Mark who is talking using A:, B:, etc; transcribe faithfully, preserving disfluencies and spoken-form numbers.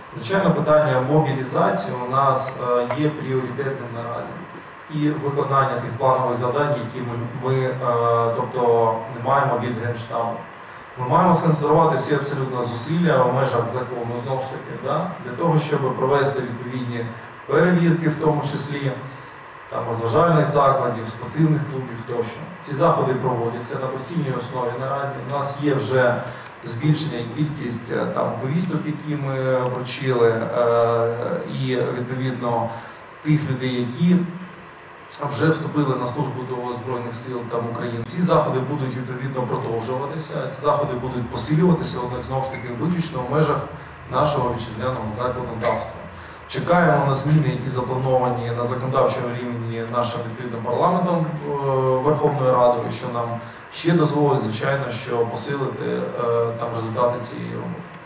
A: Звичайно, питання мобілізації у нас є пріоритетним наразі. І виконання тих планових завдань, які ми, ми тобто, не маємо від Генштабу. Ми маємо сконцентрувати всі абсолютно зусилля в межах закону, знову ж таки, да? Для того, щоб провести відповідні перевірки, в тому числі там, розважальних закладів, спортивних клубів тощо. Ці заходи проводяться на постійній основі наразі. У нас є вже збільшення і кількість там, повісток, які ми вручили, е і відповідно тих людей, які вже вступили на службу до Збройних сил там, України. Ці заходи будуть відповідно продовжуватися, ці заходи будуть посилюватися, однак знову ж таки виключно в межах нашого вітчизняного законодавства. Чекаємо на зміни, які заплановані на законодавчому рівні нашим відповідним парламентом Верховною Радою, що нам ще дозволить, звичайно, що посилити там результати цієї роботи.